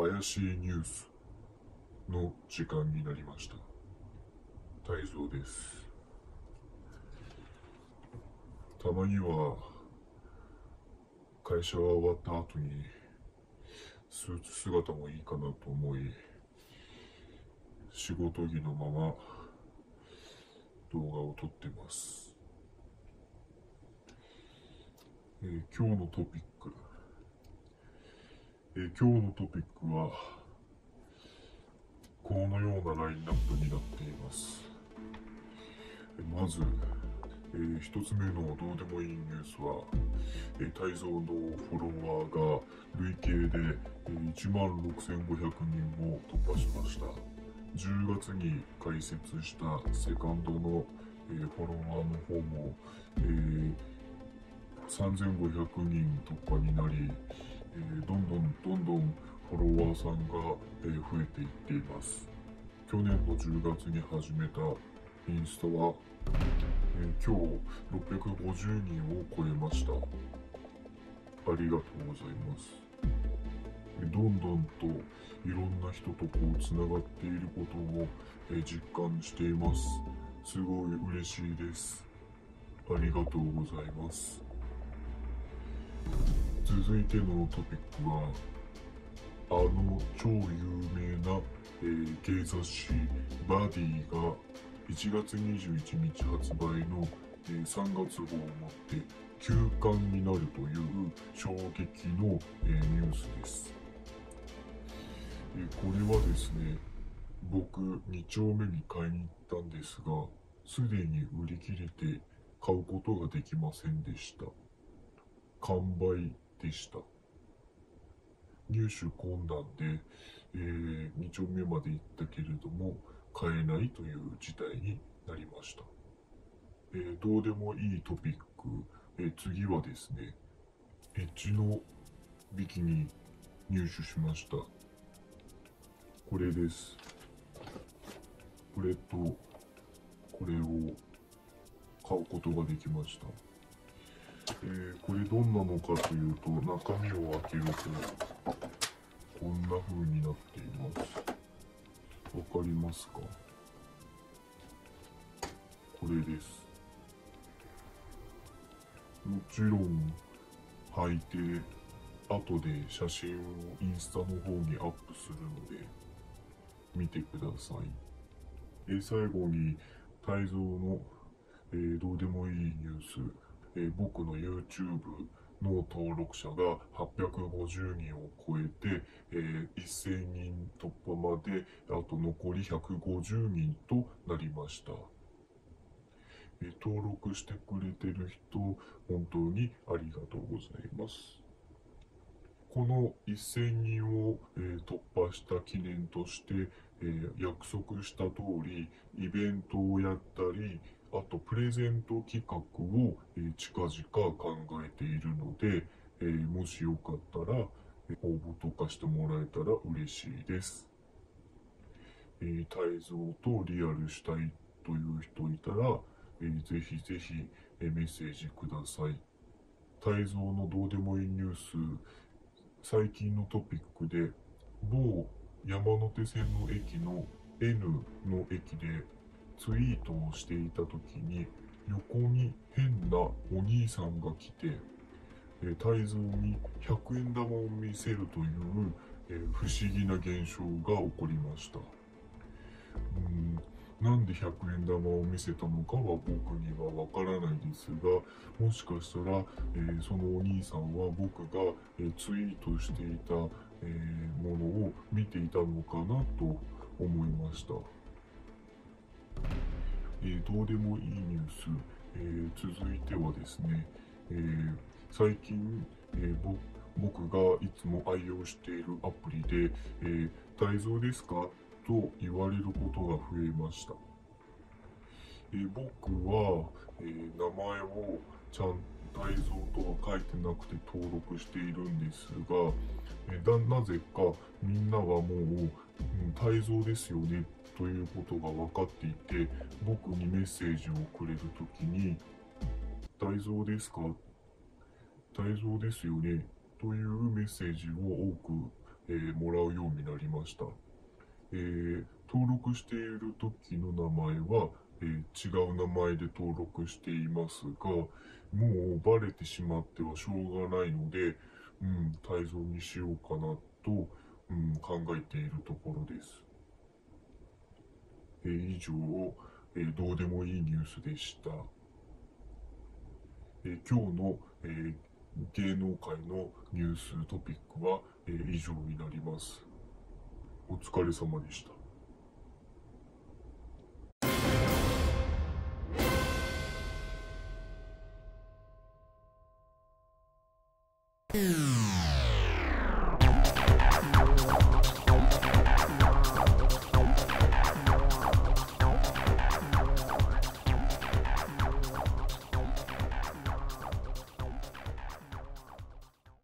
怪しいニュースの時間になりました。泰造です。たまには会社が終わった後にスーツ姿もいいかなと思い、仕事着のまま動画を撮ってます。今日のトピック、はこのようなラインナップになっています。まず、一つ目のどうでもいいニュースは、泰造のフォロワーが累計で16,500人を突破しました。10月に開設したセカンドのフォロワーの方も3,500人突破になり、どんどんフォロワーさんが増えていっています。去年の10月に始めたインスタは今日650人を超えました。ありがとうございます。どんどんといろんな人とつながっていることを実感しています。すごい嬉しいです。ありがとうございます。続いてのトピックは、超有名な、芸雑誌バディが1月21日発売の、3月号をもって休刊になるという衝撃の、ニュースです。これはですね、僕2丁目に買いに行ったんですが、すでに売り切れて買うことができませんでした。完売でした。入手困難で、2丁目まで行ったけれども買えないという事態になりました。どうでもいいトピック、次はですね、エッジのビキニ入手しました。これです。これとこれを買うことができました。これどんなのかというと、中身を開けるとこんな風になっています。わかりますか？これです。もちろん履いて後で写真をインスタの方にアップするので見てください。最後に泰造の、どうでもいいニュース、僕の YouTube の登録者が850人を超えて、1000人突破まであと残り150人となりました。登録してくれてる人、本当にありがとうございます。この1000人を、突破した記念として、約束した通りイベントをやったり、あとプレゼント企画を、近々考えているので、もしよかったら、応募とかしてもらえたら嬉しいです。泰造とリアルしたいという人いたら、ぜひぜひ、メッセージください。泰造のどうでもいいニュース、最近のトピックで某山手線の駅の N の駅でツイートをしていた時に、横に変なお兄さんが来て、泰造に100円玉を見せるという、不思議な現象が起こりました。なんで100円玉を見せたのかは僕にはわからないですが、もしかしたら、そのお兄さんは僕が、ツイートしていた、ものを見ていたのかなと思いました。どうでもいいニュース、続いてはですね、最近、僕がいつも愛用しているアプリで、泰造ですかと言われることが増えました。僕は、名前をちゃん泰造とは書いてなくて登録しているんですが、なぜかみんなはもう、泰造ですよねということが分かっていて、僕にメッセージをくれるときに、泰造ですか、泰造ですよねというメッセージを多く、 もらうようになりました。登録している時の名前は、違う名前で登録していますが、もうバレてしまってはしょうがないので、退場にしようかなと、考えているところです。以上、どうでもいいニュースでした。今日の、芸能界のニューストピックは、以上になります。お疲れ様でした。